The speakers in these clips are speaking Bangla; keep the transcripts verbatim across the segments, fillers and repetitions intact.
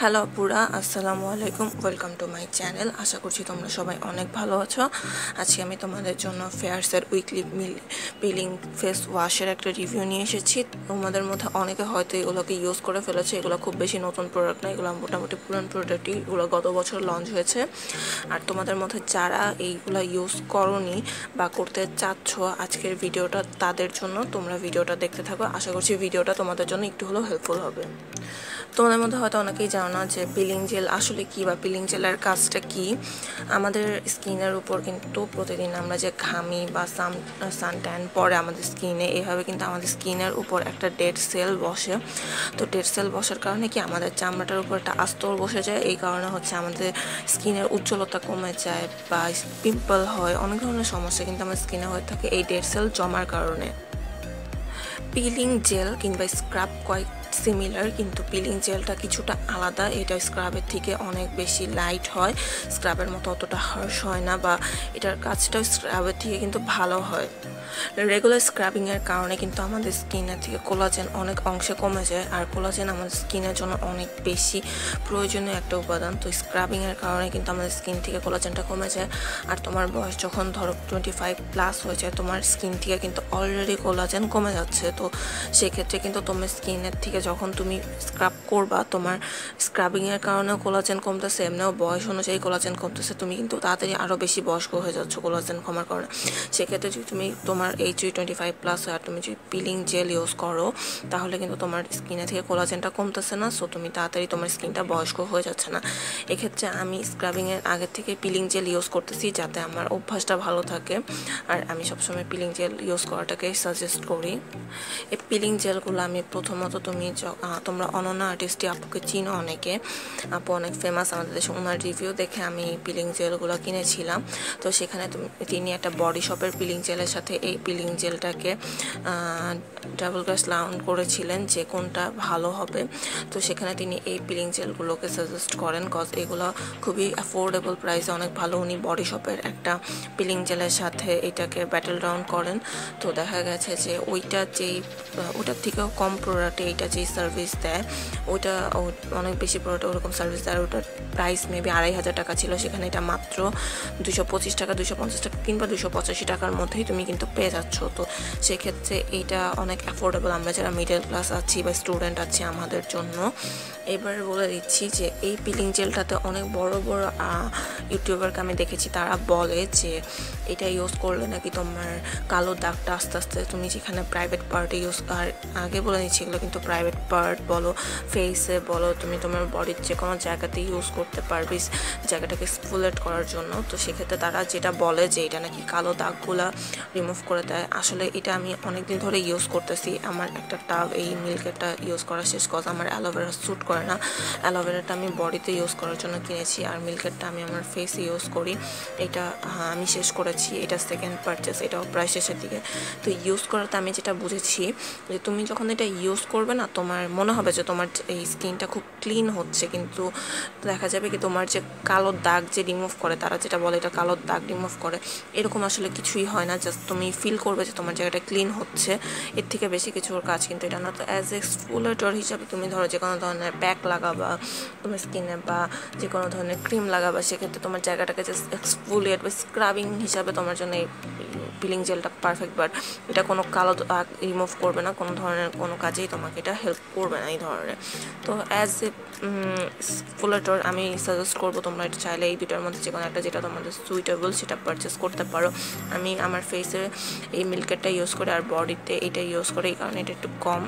হ্যালো আপুরা, আসসালামু আলাইকুম। Welcome to my channel. আশা করছি তোমরা সবাই অনেক ভালো আছো। আজকে আমি তোমাদের জন্য ফেয়ার্সের উইকলি পিলিং ফেস ওয়াশের একটা রিভিউ নিয়ে এসেছি। তোমাদের মধ্যে অনেকে হয়তো এগুলোকে ইউজ করে ফেলেছে। এগুলো খুব বেশি নতুন প্রোডাক্ট না, এগুলো মোটামুটি পুরান প্রোডাক্টই। এগুলো গত বছর লঞ্চ হয়েছে। আর তোমাদের মধ্যে যারা এইগুলো ইউজ করোনি বা করতে চাচ্ছ, আজকের ভিডিওটা তাদের জন্য। তোমরা ভিডিওটা দেখতে থাকো। আশা করছি ভিডিওটা তোমাদের জন্য একটু হলেও হেল্পফুল হবে। তোমাদের মধ্যে হয়তো অনেকেই জানো না যে পিলিং জেল আসলে কী বা পিলিং জেলের কাজটা কী। আমাদের স্কিনের উপর কিন্তু প্রতিদিন আমরা যে ঘামি বা সান সান ট্যান পরে আমাদের স্কিনে, এভাবে কিন্তু আমাদের স্কিনের উপর একটা ডেড সেল বসে। তো ডেড সেল বসার কারণে কি আমাদের চামড়াটার উপর একটা আস্তর বসে যায়। এই কারণে হচ্ছে আমাদের স্কিনের উজ্জ্বলতা কমে যায় বা পিম্পল হয়, অনেক ধরনের সমস্যা কিন্তু আমাদের স্কিনে হয়ে থাকে এই ডেড সেল জমার কারণে। পিলিং জেল কিংবা স্ক্রাব কয়েক সিমিলার, কিন্তু পিলিং জেলটা কিছুটা আলাদা। এটা স্ক্রাবের থেকে অনেক বেশি লাইট হয়, স্ক্রাবের মতো অতটা হার্শ হয় না, বা এটার কাজটাও স্ক্রাবের থেকে কিন্তু ভালো হয়। রেগুলার স্ক্রাবিংয়ের কারণে কিন্তু আমাদের স্কিনের থেকে কোলাজেন অনেক অংশে কমে যায়, আর কোলাজেন আমাদের স্কিনের জন্য অনেক বেশি প্রয়োজনীয় একটা উপাদান। তো স্ক্রাবিংয়ের কারণে কিন্তু আমাদের স্কিন থেকে কোলাজেনটা কমে যায়। আর তোমার বয়স যখন ধরো টোয়েন্টি ফাইভ প্লাস হয়ে যায়, তোমার স্কিন থেকে কিন্তু অলরেডি কোলাজেন কমে যাচ্ছে। তো সেক্ষেত্রে কিন্তু তোমার স্কিনের থেকে যখন তুমি স্ক্রাব করবা, তোমার স্ক্রাবিংয়ের কারণেও কোলাজেন কমতেছে, এমনিও বয়স অনুযায়ী কোলাজেন কমতেছে, তুমি কিন্তু তাড়াতাড়ি আরও বেশি বয়স্ক হয়ে যাচ্ছ কোলাজেন কমার কারণে। সেক্ষেত্রে যদি তুমি তোমার এই যে টোয়েন্টি ফাইভ প্লাস হয় আর তুমি যদি পিলিং জেল ইউজ করো, তাহলে কিন্তু তোমার স্কিনে থেকে কোলাজেনটা কমতেছে না। সো তুমি তাড়াতাড়ি তোমার স্কিনটা বয়স্ক হয়ে যাচ্ছে না। এক্ষেত্রে আমি স্ক্রাবিংয়ের আগের থেকে পিলিং জেল ইউজ করতেছি, যাতে আমার অভ্যাসটা ভালো থাকে। আর আমি সবসময় পিলিং জেল ইউজ করাটাকে সাজেস্ট করি। এই পিলিং জেলগুলো আমি প্রথমত তুমি তোমরা অনন্যা আর্টিস্টটি আপুকে চিনো অনেকে, আপু অনেক ফেমাস আমাদের দেশে। ওনার রিভিউ দেখে আমি পিলিং জেলগুলো কিনেছিলাম। তো সেখানে তিনি একটা বডি শপের পিলিং জেলের সাথে এই পিলিং জেলটাকে ডাবল গ্লাস লাউন্ড করেছিলেন যে কোনটা ভালো হবে। তো সেখানে তিনি এই পিলিং জেলগুলোকে সাজেস্ট করেন, কজ এগুলো খুবই অ্যাফোর্ডেবল প্রাইসে অনেক ভালো। উনি বডি শপের একটা পিলিং জেলের সাথে এটাকে ব্যাটেল রাউন্ড করেন। তো দেখা গেছে যে ওইটা যেই ওটার থেকেও কম প্রোডাক্টে এইটা যেই সার্ভিস দেয়, ওইটা অনেক বেশি প্রোডাক্ট ওরকম সার্ভিস দেয়। আর ওটার প্রাইস মেবি আড়াই হাজার টাকা ছিল, সেখানে এটা মাত্র দুশো পঁচিশ টাকা দুশো পঞ্চাশ টাকা কিংবা দুশো পঁচাশি টাকার মধ্যেই তুমি কিন্তু পেয়ে যাচ্ছ। তো সেক্ষেত্রে এইটা অনেক অ্যাফোর্ডেবল আমরা যারা মিডল ক্লাস আছি বা স্টুডেন্ট আছি আমাদের জন্য। এবার বলে দিচ্ছি যে এই পিলিং জেলটাতে অনেক বড় বড় ইউটিউবারকে আমি দেখেছি, তারা বলে যে এটা ইউজ করলে নাকি তোমার কালো দাগটা আস্তে আস্তে তুমি যেখানে প্রাইভেট পার্টে ইউজ, আর আগে বলে নিচ্ছি এগুলো কিন্তু প্রাইভেট পার্ট বলো, ফেসে বলো, তুমি তোমার বডির যে কোনো জায়গাতে ইউজ করতে পারবে জায়গাটাকে এক্সফোলিয়েট করার জন্য। তো সেক্ষেত্রে তারা যেটা বলে যে এটা নাকি কালো দাগগুলা রিমুভ করে দেয়। আসলে এটা আমি অনেকদিন ধরে ইউজ করতেছি। আমার একটা টাব এই মিল্কেরটা ইউজ করা শেষ, কজ আমার অ্যালোভেরা স্যুট করে না। অ্যালোভেরাটা আমি বডিতে ইউজ করার জন্য কিনেছি, আর মিল্কেরটা আমি আমার ফেসে ইউজ করি। এটা আমি শেষ করেছি, এটা সেকেন্ড পারচেস, এটাও প্রায় শেষের দিকে। তো ইউজ করাতে আমি যেটা বুঝেছি যে তুমি যখন এটা ইউজ করবে না, তোমার মনে হবে যে তোমার এই স্কিনটা খুব ক্লিন হচ্ছে, কিন্তু দেখা যাবে কি তোমার যে কালো দাগ যে রিমুভ করে, তারা যেটা বলে এটা কালো দাগ রিমুভ করে, এরকম আসলে কিছুই হয় না। জাস্ট তুমি ফিল করবে যে তোমার জায়গাটা ক্লিন হচ্ছে, এর থেকে বেশি কিছুর কাজ কিন্তু এটা না। তো অ্যাজ এক্সফোলিয়েটর হিসাবে তুমি ধরো যে কোনো ধরনের প্যাক লাগাবা তোমার স্কিনে বা যে কোনো ধরনের ক্রিম লাগাবা, সেক্ষেত্রে তোমার জায়গাটাকে জাস্ট এক্সফোলিয়েট বা স্ক্রাবিং হিসাবে তোমার জন্য এই পিলিং জেলটা পারফেক্ট। বাট এটা কোনো কালো দাগ রিমুভ করবে না, কোনো ধরনের কোনো কাজেই তোমাকে এটা হেল্প করবে না এই ধরনের। তো অ্যাজ এ এক্সফোলিয়েটর আমি সাজেস্ট করবো তোমরা এটা চাইলে এই দুটার মধ্যে যে কোনো একটা যেটা তোমাদের সুইটেবল সেটা পারচেস করতে পারো। আমি আমার ফেসে এই মিল্কেরটা ইউজ করি, আর বডিতে এটা ইউজ করি, এই কারণে এটা একটু কম,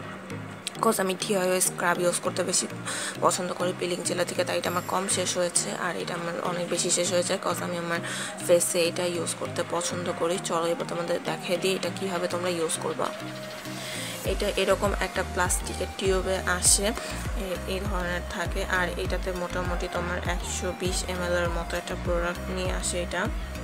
কজ আমি ডিআইওয়াই স্ক্রাব ইউজ করতে বেশি পছন্দ করি পিলিং জেলা থেকে, তাই এটা আমার কম শেষ হয়েছে। আর এটা আমার অনেক বেশি শেষ হয়ে যায়, কজ আমি আমার ফেসে এটা ইউজ করতে পছন্দ করি। চলো এবার তোমাদের দেখিয়ে দিই এটা কীভাবে তোমরা ইউজ করবা। এটা এরকম একটা প্লাস্টিকের টিউবে আসে, এই ধরনের থাকে, আর এটাতে মোটামুটি তোমার একশো বিশ এম এল এর মতো একটা প্রোডাক্ট নিয়ে আসে। এটা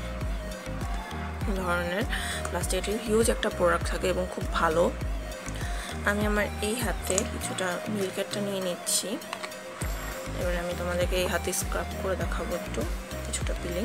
ধরনের প্লাস্টিকের হিউজ একটা প্রোডাক্ট থাকে এবং খুব ভালো। আমি আমার এই হাতে কিছুটা মিল্কেরটা নিয়ে নিচ্ছি। এবার আমি তোমাদেরকে এই হাতে স্ক্রাব করে দেখাবো একটু কিছুটা পিলিং।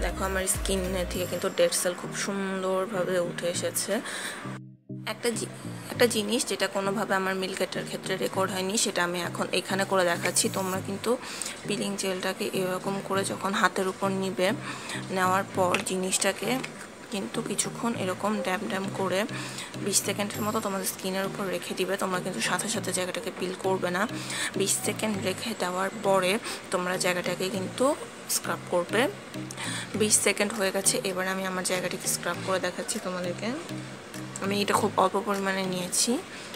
দেখো আমার স্কিনের থেকে কিন্তু ডেড সেল খুব সুন্দরভাবে উঠে এসেছে। একটা একটা জিনিস যেটা কোনোভাবে আমার মিল্কেটের ক্ষেত্রে রেকর্ড হয়নি, সেটা আমি এখন এখানে করে দেখাচ্ছি। তোমরা কিন্তু পিলিং জেলটাকে এরকম করে যখন হাতের উপর নিবে, নেওয়ার পর জিনিসটাকে কিন্তু কিছুক্ষণ এরকম ড্যাম ড্যাম করে বিশ সেকেন্ডের মতো তোমাদের স্কিনের উপর রেখে দিবে। তোমরা কিন্তু সাথে সাথে জায়গাটাকে পিল করবে না। বিশ সেকেন্ড রেখে দেওয়ার পরে তোমরা জায়গাটাকে কিন্তু স্ক্রাব করবে। বিশ সেকেন্ড হয়ে গেছে, এবার আমি আমার জায়গাটাকে স্ক্রাব করে দেখাচ্ছি তোমাদেরকে। আমি এটা খুব অল্প পরিমাণে নিয়েছি।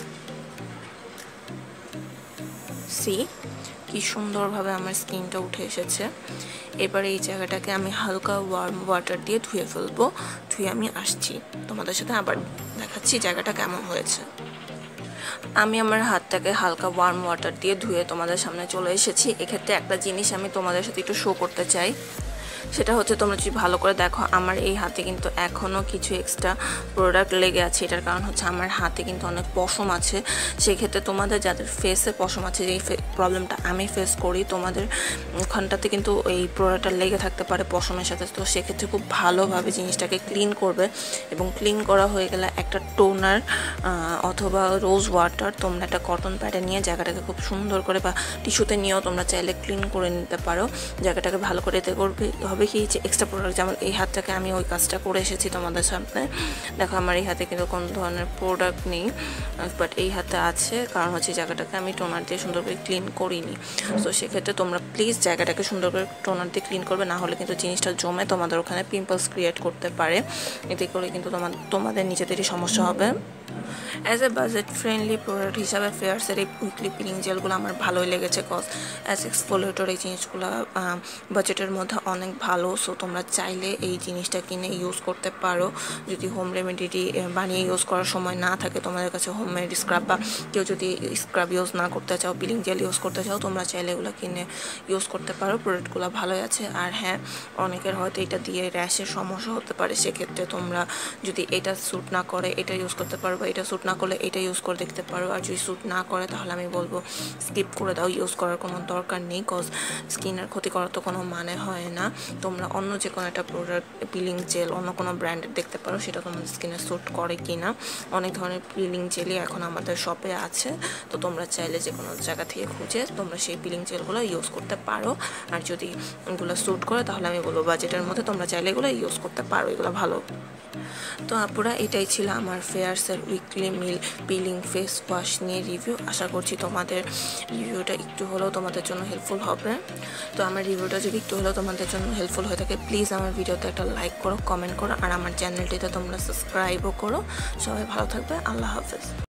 সি কি সুন্দরভাবে আমার স্কিনটা উঠে এসেছে। এবার এই জায়গাটাকে আমি হালকা ওয়ার্ম ওয়াটার দিয়ে ধুয়ে ফেলবো। ধুয়ে আমি আসছি, তোমাদের সাথে আবার দেখাচ্ছি জায়গাটা কেমন হয়েছে। আমি আমার হাতটাকে হালকা ওয়ার্ম ওয়াটার দিয়ে ধুয়ে তোমাদের সামনে চলে এসেছি। এক্ষেত্রে একটা জিনিস আমি তোমাদের সাথে একটু শো করতে চাই, সেটা হচ্ছে তোমরা যদি ভালো করে দেখো আমার এই হাতে কিন্তু এখনও কিছু এক্সট্রা প্রোডাক্ট লেগে আছে। এটার কারণ হচ্ছে আমার হাতে কিন্তু অনেক পশম আছে। সেক্ষেত্রে তোমাদের যাদের ফেসে পশম আছে, যেই প্রবলেমটা আমি ফেস করি, তোমাদের ওখানটাতে কিন্তু এই প্রোডাক্টটা লেগে থাকতে পারে পশমের সাথে। তো সেক্ষেত্রে খুব ভালোভাবে জিনিসটাকে ক্লিন করবে, এবং ক্লিন করা হয়ে গেলে একটা টোনার অথবা রোজ ওয়াটার তোমরা একটা কটন প্যাডে নিয়ে জায়গাটাকে খুব সুন্দর করে, বা টিস্যুতে নিয়েও তোমরা চাইলে ক্লিন করে নিতে পারো। জায়গাটাকে ভালো করে এতে করবে হবে কি, যে এক্সট্রা প্রোডাক্ট, যেমন এই হাতটাকে আমি ওই কাজটা করে এসেছি তোমাদের সামনে। দেখো আমার এই হাতে কিন্তু কোনো ধরনের প্রোডাক্ট নেই, বাট এই হাতে আছে, কারণ হচ্ছে জায়গাটাকে আমি টোনার দিয়ে সুন্দর করে ক্লিন করিনি। তো সেক্ষেত্রে তোমরা প্লিজ জায়গাটাকে সুন্দর করে টোনার দিয়ে ক্লিন করবে, না হলে কিন্তু জিনিসটা জমে তোমাদের ওখানে পিম্পলস ক্রিয়েট করতে পারে। এতে করে কিন্তু তোমার তোমাদের নিজেদেরই সমস্যা হবে। As a budget friendly product হিসাবে ফেয়ার্সের এই উইকলি পিলিং জেলগুলো আমার ভালোই লেগেছে, কজ অ্যাজ এক্সফোলিয়েটর এই জিনিসগুলো বাজেটের মধ্যে অনেক ভালো। সো তোমরা চাইলে এই জিনিসটা কিনে ইউজ করতে পারো। যদি হোম রেমেডিটি বানিয়ে ইউজ করার সময় না থাকে তোমাদের কাছে, হোমমেড স্ক্রাব, বা কেউ যদি স্ক্রাব ইউজ না করতে চাও, পিলিং জেল ইউজ করতে চাও, তোমরা চাইলে এগুলো কিনে ইউজ করতে পারো। প্রোডাক্টগুলো ভালোই আছে। আর হ্যাঁ, অনেকের হয়তো এটা দিয়ে র্যাশের সমস্যা হতে পারে। সেক্ষেত্রে তোমরা যদি এটা স্যুট না করে এটা ইউজ করতে পারো, বা এটা স্যুট না করলে এটা ইউজ করে দেখতে পারো। আর যদি স্যুট না করে তাহলে আমি বলবো স্কিপ করে দাও, ইউজ করার কোনো দরকার নেই, কজ স্কিনের ক্ষতি করার তো কোনো মানে হয় না। তোমরা অন্য যে কোনো একটা প্রোডাক্ট, পিলিং জেল অন্য কোনো ব্র্যান্ডের দেখতে পারো, সেটা তোমাদের স্কিনে স্যুট করে কি না। অনেক ধরনের পিলিং জেলই এখন আমাদের শপে আছে। তো তোমরা চাইলে যে কোনো জায়গা থেকে খুঁজে তোমরা সেই পিলিং জেলগুলো ইউজ করতে পারো। আর যদি এগুলো স্যুট করে তাহলে আমি বলবো বাজেটের মধ্যে তোমরা চাইলে এগুলো ইউজ করতে পারো, এগুলো ভালো। তো আপুরা, এটাই ছিল আমার ফেয়ার্সের weekly mild peeling face wash নিয়ে রিভিউ। আশা করছি তোমাদের রিভিউটা একটু হলেও তোমাদের জন্য হেল্পফুল হবে। তো আমার রিভিউটা যদি একটু হলেও তোমাদের জন্য হেল্পফুল হয়ে থাকে, প্লিজ আমার ভিডিওতে একটা লাইক করো, কমেন্ট করো, আর আমার চ্যানেলটিতে তোমরা সাবস্ক্রাইবও করো। সবাই ভালো থাকবে, আল্লাহ হাফেজ।